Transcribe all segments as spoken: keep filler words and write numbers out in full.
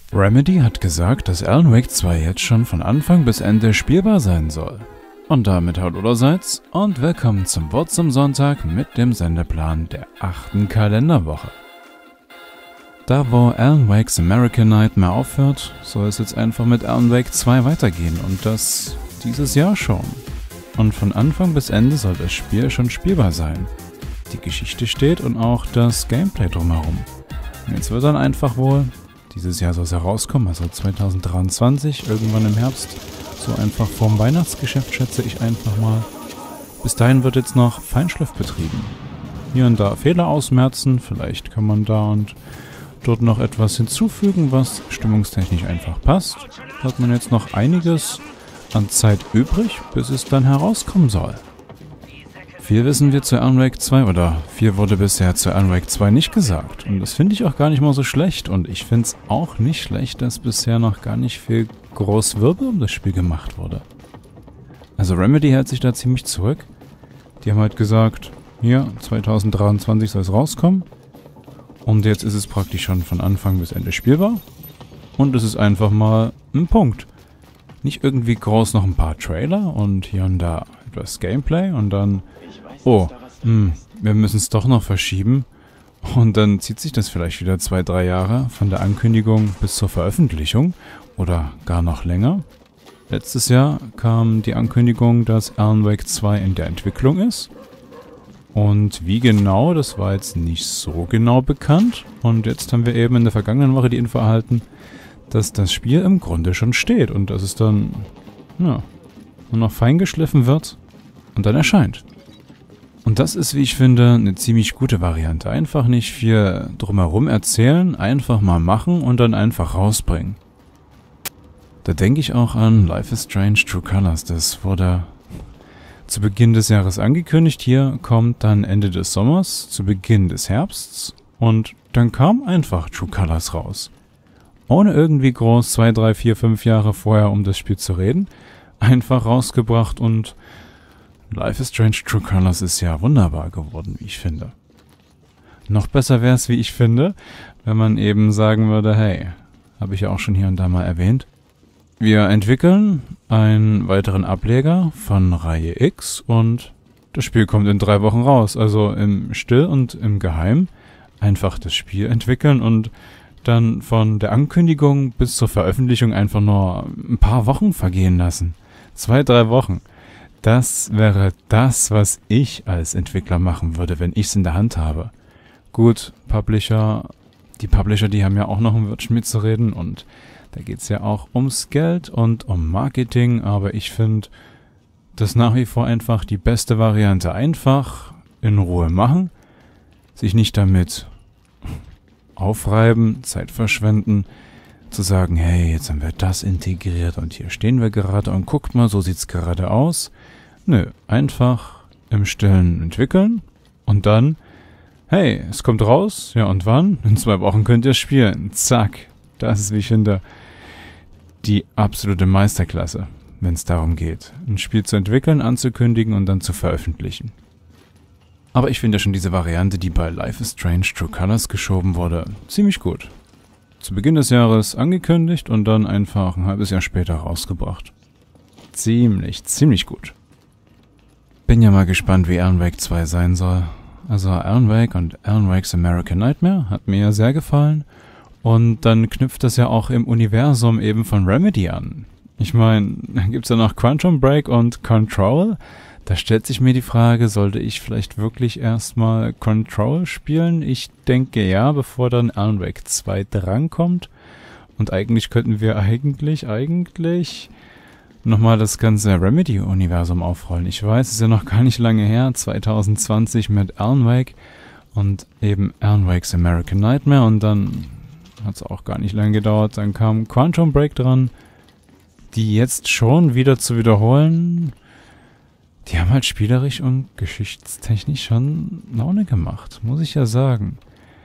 Remedy hat gesagt, dass Alan Wake zwei jetzt schon von Anfang bis Ende spielbar sein soll. Und damit hallo allerseits und willkommen zum Wort zum Sonntag mit dem Sendeplan der achten Kalenderwoche. Da wo Alan Wakes American Nightmare aufhört, soll es jetzt einfach mit Alan Wake zwei weitergehen und das dieses Jahr schon. Und von Anfang bis Ende soll das Spiel schon spielbar sein. Die Geschichte steht und auch das Gameplay drumherum. Und jetzt wird dann einfach wohl, dieses Jahr soll es herauskommen, also zwanzig dreiundzwanzig, irgendwann im Herbst, so einfach vorm Weihnachtsgeschäft schätze ich einfach mal. Bis dahin wird jetzt noch Feinschliff betrieben. Hier und da Fehler ausmerzen, vielleicht kann man da und dort noch etwas hinzufügen, was stimmungstechnisch einfach passt. Da hat man jetzt noch einiges an Zeit übrig, bis es dann herauskommen soll. Viel wissen wir zu Alan Wake zwei oder viel wurde bisher zu Alan Wake zwei nicht gesagt. Und das finde ich auch gar nicht mal so schlecht. Und ich finde es auch nicht schlecht, dass bisher noch gar nicht viel groß Wirbel um das Spiel gemacht wurde. Also Remedy hält sich da ziemlich zurück. Die haben halt gesagt, hier, zwanzig dreiundzwanzig soll es rauskommen. Und jetzt ist es praktisch schon von Anfang bis Ende spielbar. Und es ist einfach mal ein Punkt. Nicht irgendwie groß noch ein paar Trailer und hier und da etwas Gameplay und dann, oh, mh, wir müssen es doch noch verschieben. Und dann zieht sich das vielleicht wieder zwei, drei Jahre von der Ankündigung bis zur Veröffentlichung oder gar noch länger. Letztes Jahr kam die Ankündigung, dass Alan Wake zwei in der Entwicklung ist. Und wie genau, das war jetzt nicht so genau bekannt. Und jetzt haben wir eben in der vergangenen Woche die Info erhalten, dass das Spiel im Grunde schon steht und dass es dann, ja, nur noch fein geschliffen wird und dann erscheint. Und das ist, wie ich finde, eine ziemlich gute Variante. Einfach nicht viel drumherum erzählen, einfach mal machen und dann einfach rausbringen. Da denke ich auch an Life is Strange True Colors. Das wurde zu Beginn des Jahres angekündigt. Hier kommt dann Ende des Sommers, zu Beginn des Herbsts und dann kam einfach True Colors raus. Ohne irgendwie groß zwei, drei, vier, fünf Jahre vorher um das Spiel zu reden. Einfach rausgebracht und Life is Strange True Colors ist ja wunderbar geworden, wie ich finde. Noch besser wäre es, wie ich finde, wenn man eben sagen würde, hey, habe ich ja auch schon hier und da mal erwähnt, wir entwickeln einen weiteren Ableger von Reihe X und das Spiel kommt in drei Wochen raus. Also im Still und im Geheim einfach das Spiel entwickeln und dann von der Ankündigung bis zur Veröffentlichung einfach nur ein paar Wochen vergehen lassen. Zwei, drei Wochen. Das wäre das, was ich als Entwickler machen würde, wenn ich es in der Hand habe. Gut, Publisher, die Publisher, die haben ja auch noch ein Wörtchen mitzureden und da geht es ja auch ums Geld und um Marketing, aber ich finde das nach wie vor einfach die beste Variante. Einfach in Ruhe machen, sich nicht damit aufreiben, Zeit verschwenden, zu sagen, hey, jetzt haben wir das integriert und hier stehen wir gerade und guckt mal, so sieht's gerade aus. Nö, einfach im Stillen entwickeln und dann, hey, es kommt raus, ja und wann? In zwei Wochen könnt ihr spielen. Zack. Das ist, wie ich finde, die absolute Meisterklasse, wenn es darum geht, ein Spiel zu entwickeln, anzukündigen und dann zu veröffentlichen. Aber ich finde ja schon diese Variante, die bei Life is Strange True Colors geschoben wurde, ziemlich gut. Zu Beginn des Jahres angekündigt und dann einfach ein halbes Jahr später rausgebracht. Ziemlich, ziemlich gut. Bin ja mal gespannt, wie Alan Wake zwei sein soll. Also Alan Wake und Alan Wake's American Nightmare hat mir ja sehr gefallen. Und dann knüpft das ja auch im Universum eben von Remedy an. Ich meine, dann gibt es ja noch Quantum Break und Control. Da stellt sich mir die Frage, sollte ich vielleicht wirklich erstmal Control spielen? Ich denke ja, bevor dann Alan Wake zwei drankommt. Und eigentlich könnten wir eigentlich, eigentlich nochmal das ganze Remedy-Universum aufrollen. Ich weiß, es ist ja noch gar nicht lange her, zwanzig zwanzig mit Alan Wake und eben Alan Wake's American Nightmare. Und dann hat es auch gar nicht lange gedauert, dann kam Quantum Break dran. Die jetzt schon wieder zu wiederholen, die haben halt spielerisch und geschichtstechnisch schon Laune gemacht, muss ich ja sagen.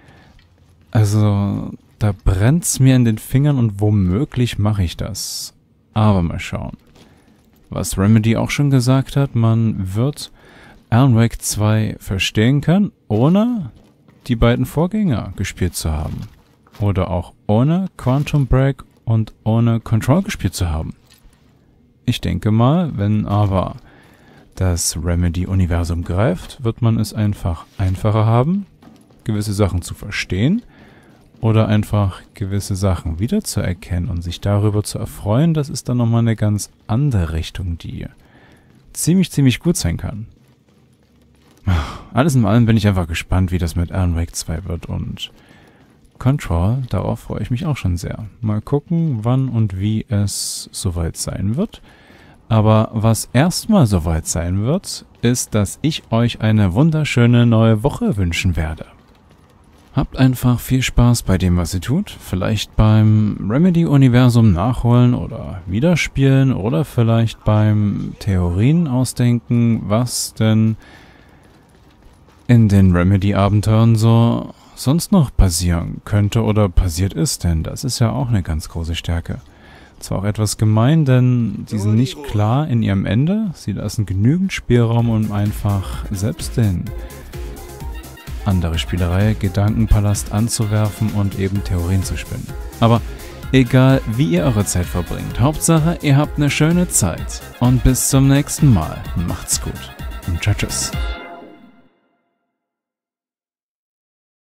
Also, da brennt's mir in den Fingern und womöglich mache ich das. Aber mal schauen. Was Remedy auch schon gesagt hat, man wird Alan Wake zwei verstehen können, ohne die beiden Vorgänger gespielt zu haben. oder auch ohne Quantum Break und ohne Control gespielt zu haben. Ich denke mal, wenn aber das Remedy-Universum greift, wird man es einfach einfacher haben, gewisse Sachen zu verstehen oder einfach gewisse Sachen wiederzuerkennen und sich darüber zu erfreuen. Das ist dann nochmal eine ganz andere Richtung, die ziemlich, ziemlich gut sein kann. Alles in allem bin ich einfach gespannt, wie das mit Alan Wake zwei wird und Control, darauf freue ich mich auch schon sehr. Mal gucken, wann und wie es soweit sein wird. Aber was erstmal soweit sein wird, ist, dass ich euch eine wunderschöne neue Woche wünschen werde. Habt einfach viel Spaß bei dem, was ihr tut. Vielleicht beim Remedy-Universum nachholen oder wiederspielen oder vielleicht beim Theorien ausdenken, was denn in den Remedy-Abenteuern so sonst noch passieren könnte oder passiert ist, denn das ist ja auch eine ganz große Stärke. Zwar auch etwas gemein, denn die sind nicht klar in ihrem Ende. Sie lassen genügend Spielraum, um einfach selbst den andere Spielerei Gedankenpalast anzuwerfen und eben Theorien zu spinnen. Aber egal, wie ihr eure Zeit verbringt, Hauptsache, ihr habt eine schöne Zeit. Und bis zum nächsten Mal. Macht's gut. Und tschüss.